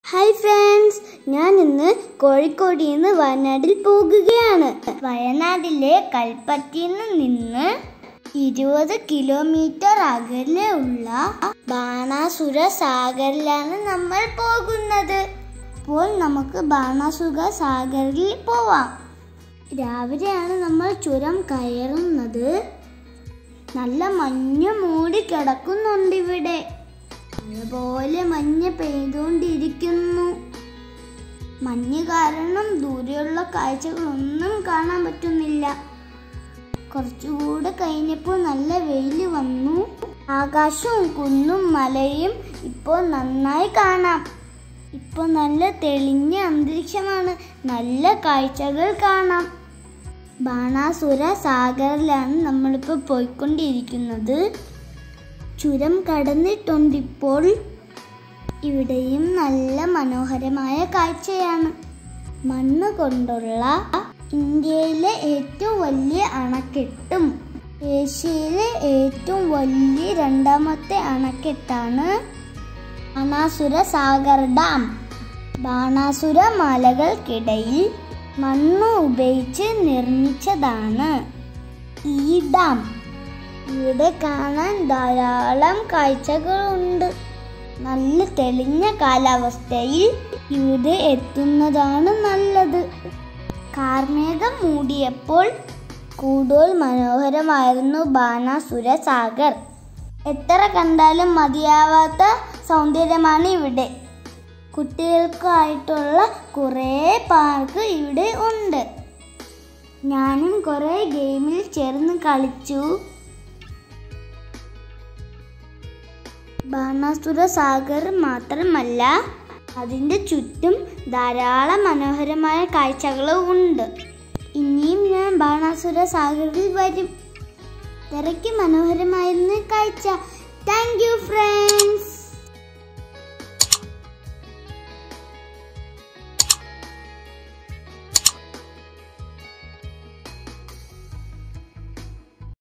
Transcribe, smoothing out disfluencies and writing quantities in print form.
Hi friends, ഞാൻ ഇന്ന് കോഴിക്കോട് നിന്ന് വയനാട്ടിൽ പോകുകയാണ്. വയനാട്ടിലെ കൽപ്പറ്റയിൽ നിന്ന് 20 കിലോമീറ്റർ അകലെയുള്ള ബാണാസുര സാഗറിലാണ് നമ്മൾ പോകുന്നത്. അപ്പോൾ നമുക്ക് ബാണാസുര സാഗറിൽ പോവാം. രാവിലെയാണ് നമ്മൾ ചുരം കയറുന്നത്. നല്ല മഞ്ഞ് മൂടി കിടക്കുന്നുണ്ട് ഇവിടെ. അതുപോലെ മഞ്ഞ് പെയ്തുകൊണ്ടിരിക്കുന്നു. മഞ്ഞ് കാരണം ദൂരെയുള്ള കാഴ്ചകളൊന്നും കാണാൻ പറ്റുന്നില്ല. കുറച്ചുകൂടെ കഴിഞ്ഞപ്പോൾ നല്ല വെയിൽ വന്നു. ആകാശവും കുന്നും മലയും ഇപ്പോൾ നന്നായി കാണാം. ഇപ്പോൾ നല്ല തെളിഞ്ഞ അന്തരീക്ഷമാണ്. നല്ല കാഴ്ചകൾ കാണാം. ബാണാസുര സാഗറിലാണ് നമ്മളിപ്പോൾ പോയിക്കൊണ്ടിരിക്കുന്നത്. ചുരം കടന്നിട്ടുണ്ടിപ്പോൾ. ഇവിടെയും നല്ല മനോഹരമായ കാഴ്ചയാണ്. മണ്ണ് കൊണ്ടുള്ള ഇന്ത്യയിലെ ഏറ്റവും വലിയ അണക്കെട്ടും ഏഷ്യയിലെ ഏറ്റവും വലിയ രണ്ടാമത്തെ അണക്കെട്ടാണ് ബാണാസുര സാഗർ ഡാം. ബാണാസുര മലകൾക്കിടയിൽ മണ്ണ് ഉപയോഗിച്ച് നിർമ്മിച്ചതാണ് ഈ ഡാം. ഇവിടെ കാണാൻ ധാരാളം കാഴ്ചകളുണ്ട്. നല്ല തെളിഞ്ഞ കാലാവസ്ഥയിൽ ഇവിടെ എത്തുന്നതാണ് നല്ലത്. കാർമേഘം മൂടിയപ്പോൾ കൂടുതൽ മനോഹരമായിരുന്നു ബാണാസുര സാഗർ. എത്ര കണ്ടാലും മതിയാവാത്ത സൗന്ദര്യമാണ് ഇവിടെ. കുട്ടികൾക്കായിട്ടുള്ള കുറേ പാർക്ക് ഇവിടെ ഉണ്ട്. ഞാനും കുറേ ഗെയിമിൽ ചേർന്ന് കളിച്ചു. ബാണാസുര സാഗർ മാത്രമല്ല, അതിൻ്റെ ചുറ്റും ധാരാളം മനോഹരമായ കാഴ്ചകളും ഉണ്ട്. ഇനിയും ഞാൻ ബാണാസുര സാഗറിൽ വരും. ഇത്രയ്ക്ക് മനോഹരമായിരുന്ന കാഴ്ച. Thank you friends.